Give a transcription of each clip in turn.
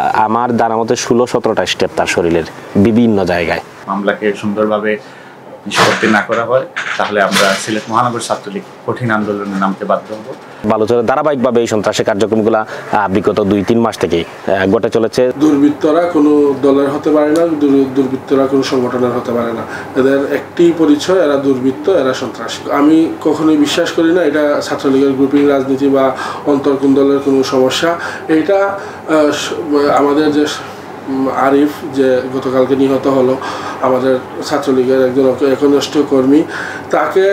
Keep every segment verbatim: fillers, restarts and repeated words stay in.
আমার জানা মতে ষোলো সতেরোটা স্টেপ তার শরীরের বিভিন্ন জায়গায়। মামলাকে সুন্দরভাবে নিষ্পত্তি না করা হয় তাহলে আমরা সিলেট মহানগর ছাত্রলীগ কঠিন আন্দোলনে নামতে বাধ্য হব। বালুচরে ধারাবাহিকভাবে এই সন্ত্রাসী কার্যক্রমগুলো বিগত দুই তিন মাস থেকেই ঘটে চলেছে। দুর্বৃত্তরা কোনো দলের হতে পারে না, দুর্বৃত্তরা কোনো সংগঠনের হতে পারে না। এদের একটি পরিচয়, এরা দুর্বৃত্ত, এরা সন্ত্রাসী। আমি কখনোই বিশ্বাস করি না এটা ছাত্রলীগের গ্রুপিং রাজনীতি বা অন্তর্কুন্দলের কোনো সমস্যা। এটা আমাদের যে আরিফ যে গতকালকে নিহত হলো, আমাদের ছাত্রলীগের একজন একনিষ্ঠ কর্মী, তাকে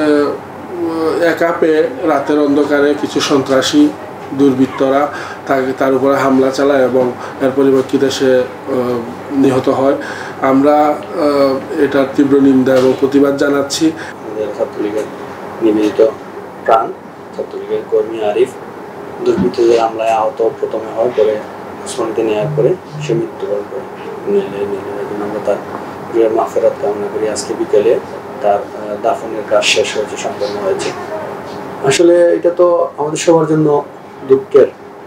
একা পেয়ে রাতের অন্ধকারে কিছু সন্ত্রাসী দুর্বৃত্তরা তাকে তার উপরে হামলা চালায় এবং এর পরিপ্রেক্ষিতে সে নিহত হয়। আমরা এটার তীব্র নিন্দা এবং প্রতিবাদ জানাচ্ছি। আমাদের ছাত্রলীগের নিবেদিত প্রাণ ছাত্রলীগের কর্মী আরিফ দুর্বৃত্তদের হামলায় আহত প্রথমে হয়, পরে উসমানীতে নেওয়ার পরে সে মৃত্যুবরণ করে। আমরা তার গৃহের মাগফিরাত কামনা করি। আজকে বিকেলে তার দাফনের কাজ শেষ হয়েছে, সম্পন্ন হয়েছে। আসলে এটা তো আমাদের সবার জন্য দুঃখের।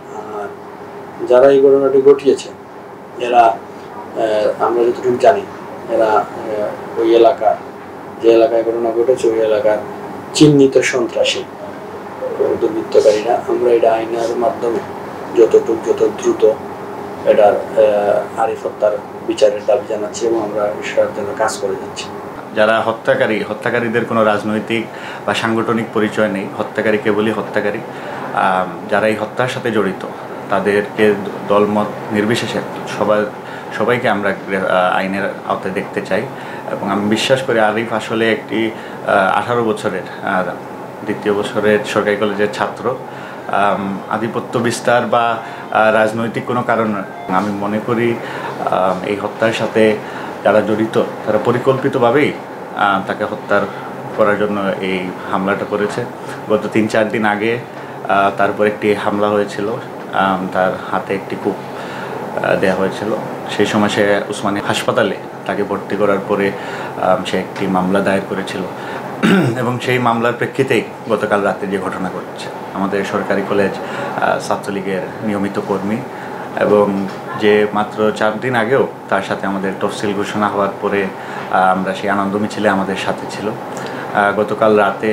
যারা এই ঘটনাটি ঘটিয়েছে এরা, আমরা যতটুকু জানি, এরা ওই এলাকার, যে এলাকায় ঘটনা ঘটেছে ওই এলাকার চিহ্নিত সন্ত্রাসী দুর্বৃত্তকারীরা। আমরা এটা আইনের মাধ্যমে যতটুকু যত দ্রুত এটার আরিফ হত্যার বিচারের দাবি জানাচ্ছি এবং আমরা বিষয়ের জন্য কাজ করে যাচ্ছি। যারা হত্যাকারী, হত্যাকারীদের কোনো রাজনৈতিক বা সাংগঠনিক পরিচয় নেই। হত্যাকারী কেবলই হত্যাকারী। যারা এই হত্যার সাথে জড়িত তাদেরকে দলমত নির্বিশেষে সবাই সবাইকে আমরা আইনের আওতায় দেখতে চাই এবং আমি বিশ্বাস করি আরিফ আসলে একটি আঠারো বছরের দ্বিতীয় বছরের সরকারি কলেজের ছাত্র। আধিপত্য বিস্তার বা রাজনৈতিক কোনো কারণ নয়। আমি মনে করি এই হত্যার সাথে যারা জড়িত তারা পরিকল্পিতভাবেই তাকে হত্যা করার জন্য এই হামলাটা করেছে। গত তিন চার দিন আগে তার উপর একটি হামলা হয়েছিল, তার হাতে একটি কূপ দেওয়া হয়েছিল। সেই সময় সে উসমানী হাসপাতালে তাকে ভর্তি করার পরে সে একটি মামলা দায়ের করেছিল এবং সেই মামলার প্রেক্ষিতেই গতকাল রাতে যে ঘটনা ঘটেছে। আমাদের সরকারি কলেজ ছাত্রলীগের নিয়মিত কর্মী এবং যে মাত্র চার দিন আগেও তার সাথে আমাদের তফসিল ঘোষণা হওয়ার পরে আমরা সেই আনন্দ মিছিলে আমাদের সাথে ছিল। গতকাল রাতে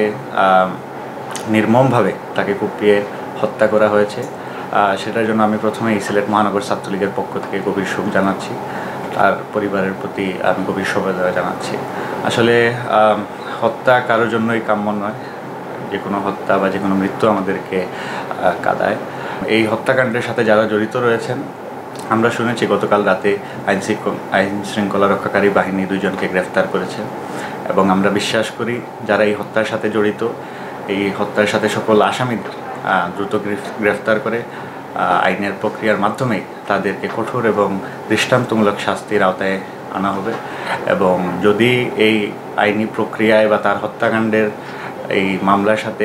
নির্মমভাবে তাকে কুপিয়ে হত্যা করা হয়েছে। সেটার জন্য আমি প্রথমেই সিলেট মহানগর ছাত্রলীগের পক্ষ থেকে গভীর শোক জানাচ্ছি। তার পরিবারের প্রতি আমি গভীর সমবেদনা জানাচ্ছি। আসলে হত্যা কারোর জন্যই কাম্য নয়। যে কোনো হত্যা বা যে কোনো মৃত্যু আমাদেরকে কাঁদায়। এই হত্যাকাণ্ডের সাথে যারা জড়িত রয়েছেন, আমরা শুনেছি গতকাল রাতে আইন আইন শৃঙ্খলা রক্ষাকারী বাহিনী দুইজনকে গ্রেফতার করেছে এবং আমরা বিশ্বাস করি যারা এই হত্যার সাথে জড়িত, এই হত্যার সাথে সকল আসামিদের দ্রুত গ্রেফতার করে আইনের প্রক্রিয়ার মাধ্যমেই তাদেরকে কঠোর এবং দৃষ্টান্তমূলক শাস্তির আওতায় আনা হবে এবং যদি এই আইনি প্রক্রিয়ায় বা তার হত্যাকাণ্ডের এই মামলার সাথে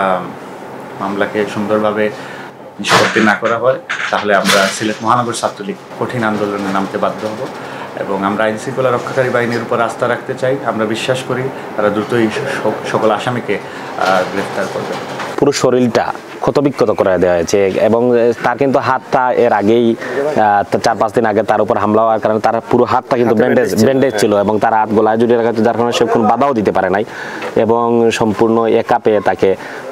মামলাকে সুন্দরভাবে নিষ্পত্তি না করা হয় তাহলে আমরা সিলেট মহানগর ছাত্রলীগ কঠিন আন্দোলনে নামতে বাধ্য হব এবং আমরা আইন শৃঙ্খলা রক্ষাকারী বাহিনীর উপর আস্থা রাখতে চাই। আমরা বিশ্বাস করি তারা দ্রুতই সকল আসামিকে গ্রেফতার করবে। পুরো শরীরটা ক্ষতবিক্ষত করে দেওয়া হয়েছে এবং তার কিন্তু হাতটা এর আগেই চার পাঁচ দিন আগে তার উপর হামলা হওয়ার কারণে তার পুরো হাতটা কিন্তু ব্যান্ডেজ ব্যান্ডেজ ছিল এবং তার হাত গলায় জড়িয়ে রাখা, যার কারণে সে কোনো বাধাও দিতে পারে নাই এবং সম্পূর্ণ একা পেয়ে তাকে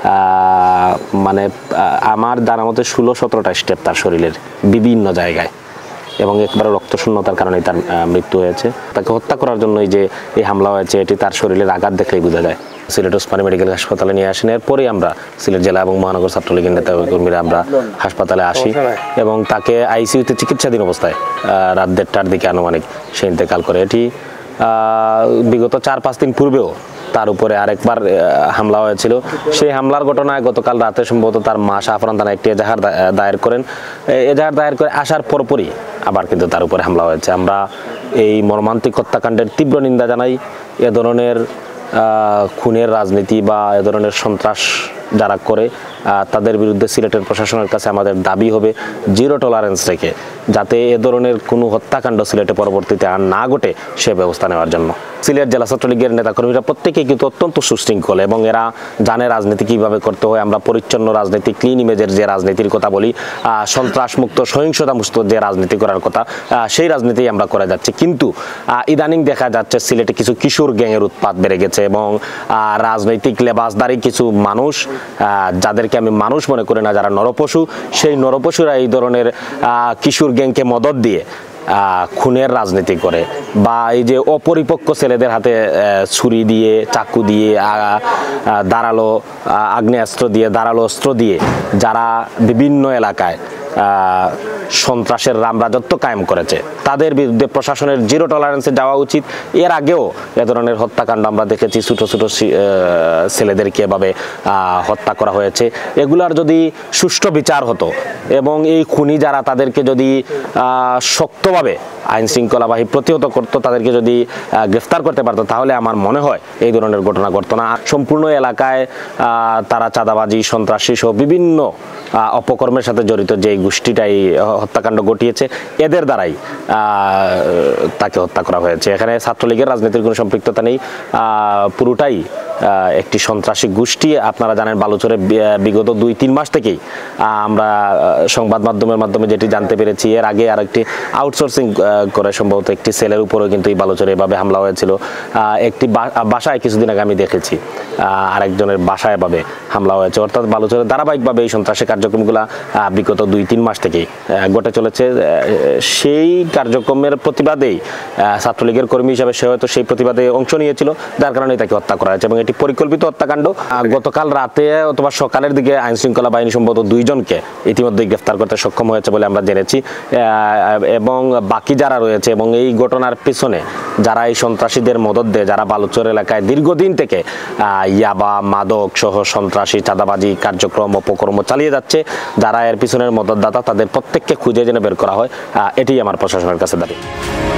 মানে আমার জানা মতে ষোলো সতেরোটা স্টেপ তার শরীরের বিভিন্ন জায়গায় এবং একবারে রক্তশূন্যতার কারণে তার মৃত্যু হয়েছে। তাকে হত্যা করার জন্যই যে এই হামলা হয়েছে এটি তার শরীরের আঘাত দেখলেই বোঝা যায়। সিলেট ওসমানী মেডিকেল হাসপাতালে নিয়ে আসেন। এরপরেই আমরা সিলেট জেলা এবং মহানগর ছাত্রলীগের নেতা কর্মীরা আমরা হাসপাতালে আসি এবং তাকে আইসিইউতে চিকিৎসাধীন অবস্থায় রাত দেড়টার দিকে আনুমানিক সে ইন্তেকাল করে। এটি বিগত চার পাঁচ দিন পূর্বেও তার উপরে আরেকবার হামলা হয়েছিল। সেই হামলার ঘটনায় গতকাল রাতে সম্ভবত তার মা শাহফরান থানায় একটি এজাহার দায়ের করেন। এজাহার দায়ের করে আসার পরপরই আবার কিন্তু তার উপরে হামলা হয়েছে। আমরা এই মর্মান্তিক হত্যাকাণ্ডের তীব্র নিন্দা জানাই। এ ধরনের খুনের রাজনীতি বা এ ধরনের সন্ত্রাস যারা করে তাদের বিরুদ্ধে সিলেটের প্রশাসনের কাছে আমাদের দাবি হবে জিরো টলারেন্স রেখে যাতে এ ধরনের কোনো হত্যাকাণ্ড সিলেটে পরবর্তীতে আর না ঘটে সে ব্যবস্থা নেওয়ার জন্য। সিলেট জেলা ছাত্রলীগের নেতাকর্মীরা প্রত্যেকেই কিন্তু অত্যন্ত সুশৃঙ্খল এবং এরা জানে রাজনীতি কীভাবে করতে হয়। আমরা পরিচ্ছন্ন রাজনীতি, ক্লিন ইমেজের যে রাজনীতির কথা বলি, সন্ত্রাসমুক্ত সহিংসতামুক্ত যে রাজনীতি করার কথা, সেই রাজনীতি আমরা করে যাচ্ছি। কিন্তু ইদানিং দেখা যাচ্ছে সিলেটে কিছু কিশোর গ্যাংয়ের উৎপাত বেড়ে গেছে এবং রাজনৈতিক লেবাসদারি কিছু মানুষ, যাদেরকে আমি মানুষ মনে করি না, যারা নরপশু, সেই নরপশুরা এই ধরনের কিশোর গ্যাংকে মদত দিয়ে খুনের রাজনীতি করে বা এই যে অপরিপক্ক ছেলেদের হাতে ছুরি দিয়ে, চাকু দিয়ে, ধারালো আগ্নেয়াস্ত্র দিয়ে, ধারালো অস্ত্র দিয়ে যারা বিভিন্ন এলাকায় সন্ত্রাসের রামরাজত্ব কায়েম করেছে তাদের বিরুদ্ধে প্রশাসনের জিরো টলারেন্সে যাওয়া উচিত। এর আগেও এ ধরনের হত্যাকাণ্ড আমরা দেখেছি, ছোট ছোট ছেলেদেরকে এভাবে হত্যা করা হয়েছে। এগুলার যদি সুষ্ঠু বিচার হতো এবং এই খুনি যারা তাদেরকে যদি শক্তভাবে আইন শৃঙ্খলা বাহিনী প্রতিহত করতো, তাদেরকে যদি গ্রেফতার করতে পারতো, তাহলে আমার মনে হয় এই ধরনের ঘটনা ঘটতো না। সম্পূর্ণ এলাকায় তারা চাঁদাবাজি, সন্ত্রাসী সহ বিভিন্ন অপকর্মের সাথে জড়িত যে গোষ্ঠীটাই হত্যাকাণ্ড ঘটিয়েছে, এদের দ্বারাই তাকে হত্যা করা হয়েছে। এখানে ছাত্রলীগের রাজনীতির কোনো সম্পৃক্ততা নেই, পুরোটাই একটি সন্ত্রাসী গোষ্ঠী। আপনারা জানেন বালুচরে বিগত দুই তিন মাস থেকেই আমরা সংবাদ মাধ্যমের মাধ্যমে যেটি জানতে পেরেছি, এর আগে আর একটি আউটসোর্সিং করে সম্ভবত একটি সেলের উপরেও কিন্তু এই বালুচরে এভাবে হামলা হয়েছিল। একটি বাসায় কিছুদিন আগে আমি দেখেছি আরেকজনের বাসায় এভাবে হামলা হয়েছে। অর্থাৎ বালুচরে ধারাবাহিকভাবে এই সন্ত্রাসী কার্যক্রমগুলো বিগত দুই তিন মাস থেকেই ঘটে চলেছে। সেই কার্যক্রমের প্রতিবাদেই ছাত্রলীগের কর্মী হিসাবে সে হয়তো সেই প্রতিবাদে অংশ নিয়েছিল, যার কারণে তাকে হত্যা করা হয়েছে এবং এটি পরিকল্পিত হত্যাকাণ্ড। গতকাল রাতে অথবা সকালের দিকে আইন শৃঙ্খলা বাহিনী সম্ভবত দুইজনকে ইতিমধ্যে গ্রেফতার করতে সক্ষম হয়েছে বলে আমরা জেনেছি এবং বাকি যারা রয়েছে এবং এই ঘটনার পিছনে যারা এই সন্ত্রাসীদের মদত দেয়, যারা বালুচর এলাকায় দীর্ঘদিন থেকে ইয়াবা, মাদক সহ সন্ত্রাসী, চাঁদাবাজি কার্যক্রম, অপকর্ম চালিয়ে যাচ্ছে, যারা এর পিছনের মদতদাতা, তাদের প্রত্যেককে খুঁজে জেনে বের করা হয়, এটি আমার প্রশাসনের কাছে দাবি।